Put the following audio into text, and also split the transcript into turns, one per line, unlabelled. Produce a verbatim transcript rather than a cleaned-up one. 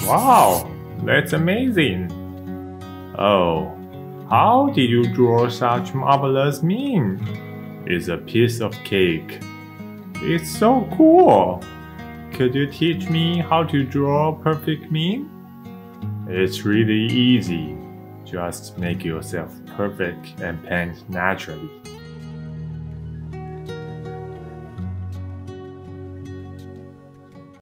Wow, that's amazing. Oh, how did you draw such marvelous meme? It's a piece of cake. It's so cool. Could you teach me how to draw a perfect meme? It's really easy. Just make yourself perfect and paint naturally.